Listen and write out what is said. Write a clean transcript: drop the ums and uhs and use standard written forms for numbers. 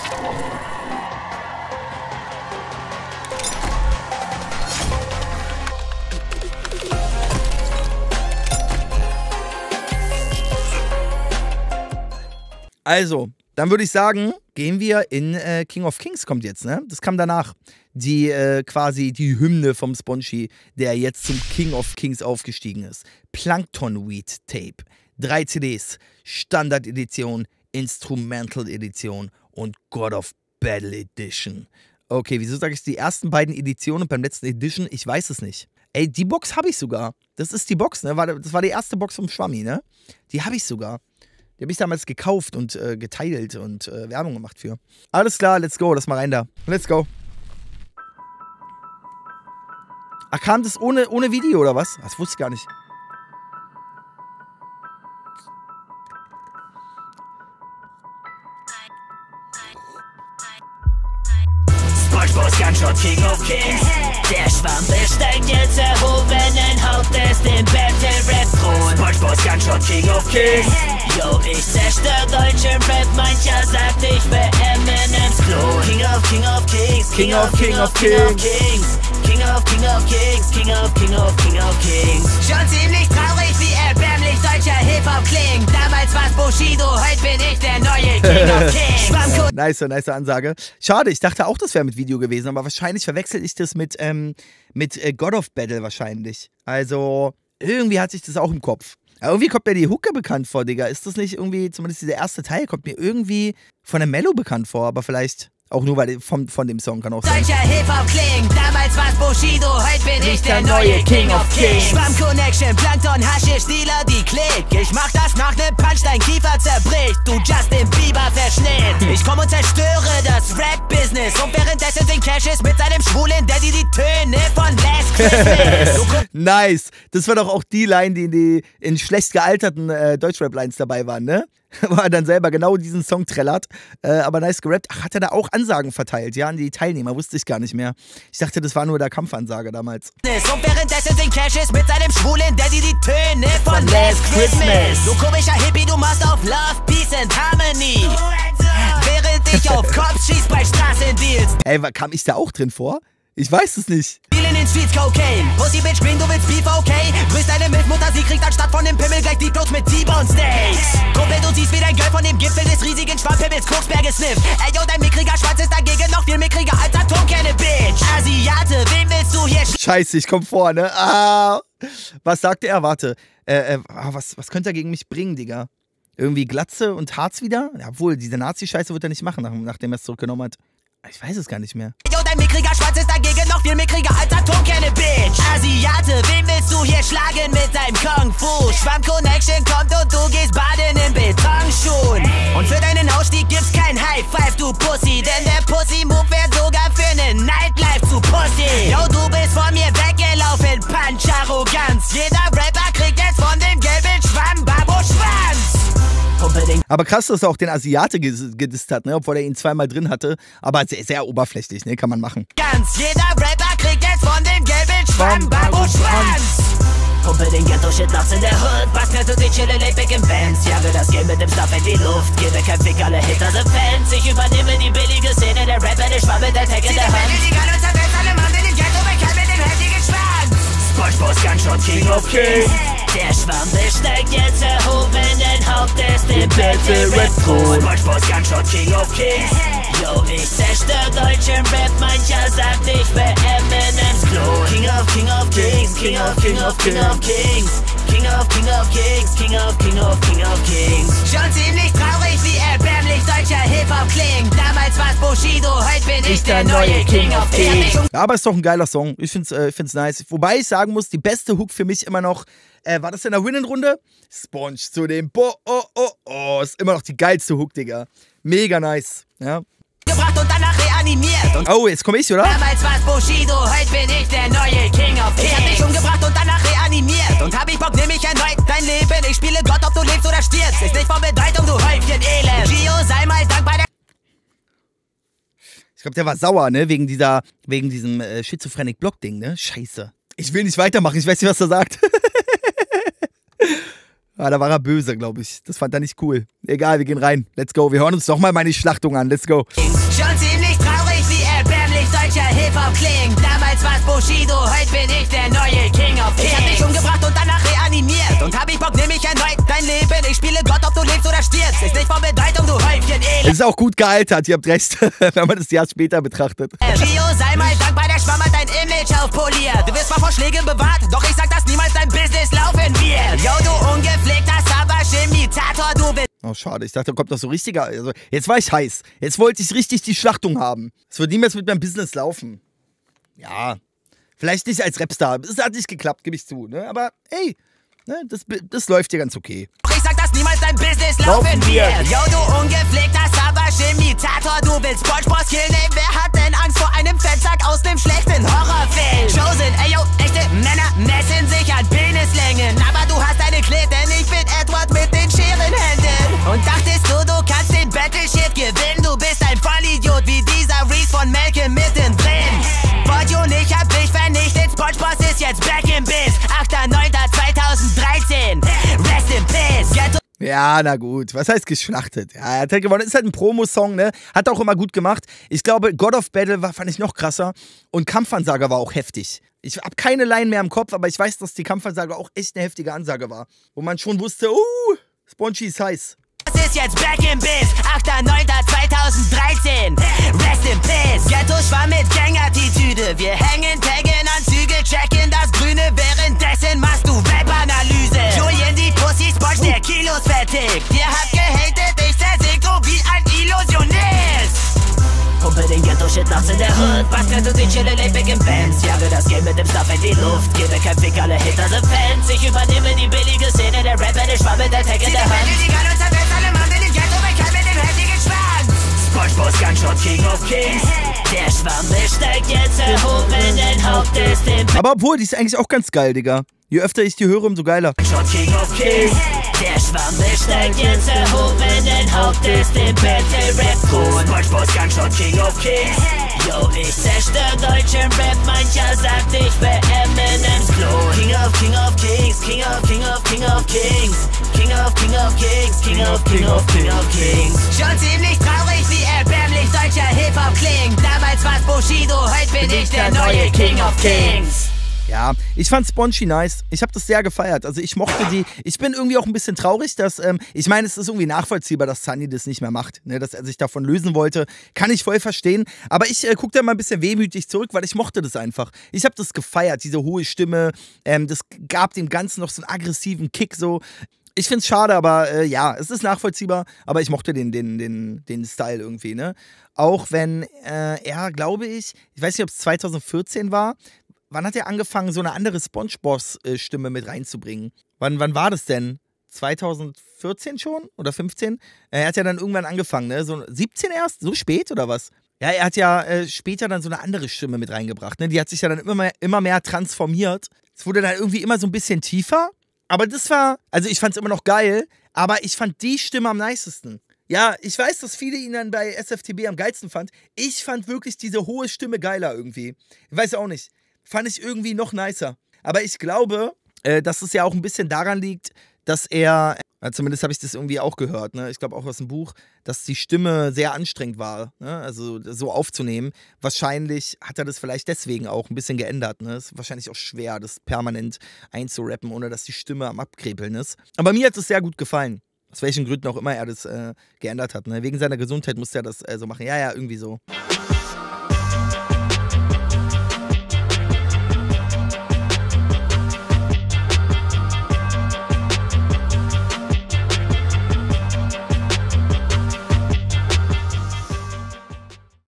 Also, dann würde ich sagen, gehen wir in King of Kings kommt jetzt, ne? Das kam danach. Die quasi die Hymne vom Spongy, der jetzt zum King of Kings aufgestiegen ist. Plankton Weed Tape. 3 CDs. Standard Edition, Instrumental Edition und God of Battle Edition. Okay, wieso sage ich die ersten beiden Editionen und beim letzten Edition? Ich weiß es nicht. Ey, die Box habe ich sogar. Das ist die Box, ne? Das war die erste Box vom Schwammi, ne? Die habe ich sogar. Die habe ich damals gekauft und geteilt und Werbung gemacht für. Alles klar, let's go. Lass mal rein da. Let's go. Ach, kam das ohne Video oder was? Das wusste ich gar nicht. SpongeBob's Gunshot King of Kings. Der Schwamm besteigt jetzt erhobenen Hauptes den Battle-Rap-Thron. SpongeBob's Gunshot King of Kings. Yo, ich zerstör deutschen Rap, mancher sagt, ich wär Eminems Klon. King of Kings, King of Kings. King of Kings, King of Kings. Schon ziemlich traurig, wie erbärmlich deutscher Hip-Hop klingt. Damals war's Bushido, heute bin ich der neue King of Kings. Nice Ansage. Schade, ich dachte auch, das wäre mit Video gewesen, aber wahrscheinlich verwechsel ich das mit God of Battle wahrscheinlich. Also, irgendwie hat sich das auch im Kopf. Aber irgendwie kommt mir die Hooke bekannt vor, Digga. Ist das nicht irgendwie, zumindest dieser erste Teil, kommt mir irgendwie von der Mello bekannt vor, aber vielleicht auch nur weil von dem Song kann auch sein. Deutscher Hip-Hop klingt, damals war's Bushido, heute bin ich der neue King of Kings. Schwamm Connection, Plankton, Haschisch, Dealer, die Klick. Ich mach das nach nem Punch, dein Kiefer zerbricht, du Justin Bieber Verschnitt. Ich komm und zerstöre das Rap-Business und währenddessen singt Cassius mit seinem schwulen Daddy die Töne von Last Christmas. Nice, das war doch auch die Line, die in schlecht gealterten Deutschrap-Lines dabei waren, ne? Wo er dann selber genau diesen Song trällert, aber nice gerappt. Ach, hat er da auch Ansagen verteilt, ja, an die Teilnehmer, wusste ich gar nicht mehr. Ich dachte, das war nur der Kampfansage damals. Und währenddessen singt Cassius mit seinem schwulen Daddy die Töne von Last Christmas. Du komischer Hippie, du machst auf Love, Peace and Harmony, während ich auf Cops schieß bei Straßendeals. Ey, kam ich da auch drin vor? Ich weiß es nicht. In den Streets Cocaine, Pussy Bitch Green, du willst Beef, okay? Grüß deine Milchmutter, sie kriegt anstatt von dem Pimmel gleich Deep Throats mit T-Bone Steaks. Kumpel, du siehst wie dein Girl von dem Gipfel des riesigen Schwammpimmels Koksberge snifft. Ey, yo, dein mickriger Schwanz ist dagegen noch viel mickriger als Atomkerne, Bitch. Asiate, wen willst du hier Scheiße, ich komm vor, ne? Ah, was sagte er? Warte. Was könnte er gegen mich bringen, Digga? Irgendwie Glatze und Harz wieder? Ja, obwohl, diese Nazi-Scheiße wird er nicht machen, nachdem er es zurückgenommen hat. Ich weiß es gar nicht mehr. Yo, dein mickriger Schwanz ist dagegen noch viel mickriger als Atomkerne, Bitch. Asiate, wen willst du hier schlagen mit deinem Kung Fu? Schwamm Connection kommt und du gehst baden in Betonschuhen. Und für deinen Ausstieg gibt's kein High Five, du Pussy. Denn der Pussy-Move wär sogar für nen Nightlife zu Pussy. Yo, du bist von mir weggelaufen, Punch-Arroganz. Jeder Rapper kriegt jetzt von dem gelben Schwamm Babo-Schwanz. Aber krass, dass er auch den Asiate gedisst hat, ne? Obwohl er ihn zweimal drin hatte. Aber sehr, sehr oberflächlich, ne? Kann man machen. Ganz jeder Rapper kriegt jetzt von dem gelben Schwamm Babo-Schwanz. Pumpe den Ghetto-Shit nachts in der Hood, Basknet und die chillen laid-back im Bands. Jage das Game mit dem Stuff in die Luft, gebe kein Fick, alle Hitter sind Fans. Ich übernehme die billige Szene, der Rapper, der Schwamm mit der Tag in der Hand. Die Gun und zerfällt alle Mann in den Ghetto, bekannt mit dem heftigen Schwanz. SpongeBob's Gunshot King of Kings. Der Schwamm besteigt jetzt erhobenen Hauptes den Battle-Rap-Thron. SpongeBob's Gunshot King of Kings. Yo, ich zerstör deutschen Rap, mancher sagt, ich wär Eminems Klon. King of Kings, King of Kings. King of Kings, King of Kings. Schon ziemlich traurig, wie erbärmlich deutscher Hip-Hop klingt. Damals war's Bushido, heute bin ich der neue King of Kings. Ja, aber ist doch ein geiler Song. Ich find's nice. Wobei ich sagen muss, die beste Hook für mich immer noch, war das in der Win-In-Runde? Sponge zu dem ist immer noch die geilste Hook, Digga. Mega nice, ja. Gebracht und danach reanimiert. Und oh, jetzt komm ich, oder? damals war's Bushido, heute bin ich der neue King of Kings. Ich hab dich umgebracht und danach reanimiert. Und hab ich Bock, nehm ich erneut dein Leben. Ich spiele Gott, ob du lebst oder stirbst. Ist nicht von Bedeutung, du Häufchen Elend. Gio, sei mal dankbar. Ich glaube, der war sauer, ne? Wegen diesem Schizophrenic-Block-Ding, ne? Scheiße. Ich will nicht weitermachen, ich weiß nicht, was er sagt. Ah, da war er böse, glaube ich. Das fand er nicht cool. Egal, wir gehen rein. Let's go. Wir hören uns doch mal meine Schlachtung an. Let's go. Schon ziemlich traurig, wie erbärmlich deutscher Hip-Hop klingt. Damals war's Bushido, heute bin ich der neue King of Kings. Ich hab dich umgebracht und danach reanimiert. Und hab ich Bock, nehm ich erneut dein Leben. Ich spiele Gott, ob du lebst oder stirbst. Ist nicht von Bedeutung, du Häufchen Elend. Es ist auch gut gealtert, ihr habt recht, wenn man das Jahr später betrachtet. Rio, sei mal dankbar, der Schwamm hat dein Image aufpoliert. Du wirst mal vor Schlägen bewahrt, doch ich sag, dass niemals dein Business laufen wird. Yo, du ungepflegter Savage-Imitator, du bist... Oh, schade. Ich dachte, da kommt doch so richtiger... Also, jetzt war ich heiß. Jetzt wollte ich richtig die Schlachtung haben. Es wird niemals mit meinem Business laufen. Ja, vielleicht nicht als Rapstar. Es hat nicht geklappt, gebe ich zu. Ne? Aber, ey, ne, das läuft hier ganz okay. Ich sag, dass niemals dein Business laufen wird. Yo, du ungepflegter Savage-Imitator, du willst SpongeBob killen, ey, wer hat denn Angst vor einem Fettsack aus dem schlechten Horrorfilm? Chosen, ey, yo, echte Männer messen sich an Penislängen, aber du hast eine Klet, denn ich bin Edward mit den Scherenhänden. Und dachtest du kannst den Battleship gewinnen, du bist ein Vollidiot wie dieser Reese von Malcolm mittendrin. Fortune, ich hab dich vernichtet, SpongeBob ist jetzt back im Biz. 8.9.2013, rest in peace. Ja, na gut. Was heißt geschlachtet? Ja, er hat halt gewonnen. Ist halt ein Promo-Song, ne? Hat auch immer gut gemacht. Ich glaube, God of Battle fand ich noch krasser. Und Kampfansage war auch heftig. Ich habe keine Line mehr im Kopf, aber ich weiß, dass die Kampfansage auch echt eine heftige Ansage war. Wo man schon wusste, Spongy ist heiß. Das ist jetzt back in Biz, 8.9.2013, rest in peace. Ghetto-Schwamm mit Gang-Attitüde, wir hängen, taggen Anzüge, checken das Grüne, währenddessen machst du Web-Analyse. Julian, die Pussy Sponge, der Kilos vertickt. Ihr habt gehatet, ich zersägt so wie ein Illusionist. Pumpe den Ghetto-Shit nachts in der Hood, Basket und die chillen ey big im Bands. Jage das Game mit dem Stuff in die Luft, gebe kein Fick, alle Hitter sind Fans. Ich übernehme die billige Szene, der Rapper, der Schwamm mit der Tag in der Hand. SpongeBob's Gunshot, King of Kings. Der Schwamm besteigt jetzt erhobenen Hauptes den... Aber obwohl, die ist eigentlich auch ganz geil, Digga. Je öfter ich die höre, umso geiler. King of Kings. Der Schwamm besteigt jetzt erhobenen Hauptes den Battle-Rap-Thron. SpongeBob's Gunshot, King of Kings. Yo, ich zerstör deutschen Rap, mancher sagt, ich wär Eminems Klon. King of Kings, King of Kings. King of Kings, King of Kings. King of Kings. Schon ziemlich traurig, wie erbärmlich deutscher Hip-Hop klingt. Damals war's Bushido, heute bin ich der neue King of Kings. Ja, ich fand Spongy nice. Ich habe das sehr gefeiert. Also ich mochte die. Ich bin irgendwie auch ein bisschen traurig, dass, ich meine, es ist irgendwie nachvollziehbar, dass Sunny das nicht mehr macht, ne, dass er sich davon lösen wollte. Kann ich voll verstehen. Aber ich gucke da mal ein bisschen wehmütig zurück, weil ich mochte das einfach. Ich habe das gefeiert, diese hohe Stimme. Das gab dem Ganzen noch so einen aggressiven Kick so. Ich find's schade, aber ja, es ist nachvollziehbar. Aber ich mochte den Style irgendwie, ne. Auch wenn er, glaube ich weiß nicht, ob es 2014 war. Wann hat er angefangen, so eine andere SpongeBob-Stimme mit reinzubringen? Wann war das denn? 2014 schon? Oder 15? Er hat ja dann irgendwann angefangen, ne? So 17 erst? So spät oder was? Ja, er hat ja später dann so eine andere Stimme mit reingebracht, ne? Die hat sich ja dann immer mehr transformiert. Es wurde dann irgendwie immer so ein bisschen tiefer. Aber das war, also ich fand's immer noch geil, aber ich fand die Stimme am nicesten. Ja, ich weiß, dass viele ihn dann bei SFTB am geilsten fand. Ich fand wirklich diese hohe Stimme geiler irgendwie. Ich weiß auch nicht. Fand ich irgendwie noch nicer. Aber ich glaube, dass es ja auch ein bisschen daran liegt, dass er, zumindest habe ich das irgendwie auch gehört, ne? Ich glaube auch aus dem Buch, dass die Stimme sehr anstrengend war, ne? Also so aufzunehmen. Wahrscheinlich hat er das vielleicht deswegen auch ein bisschen geändert, ne? Ist wahrscheinlich auch schwer, das permanent einzurappen, ohne dass die Stimme am Abkrepeln ist. Aber mir hat es sehr gut gefallen. Aus welchen Gründen auch immer er das geändert hat, ne? Wegen seiner Gesundheit musste er das so machen. Ja, irgendwie so.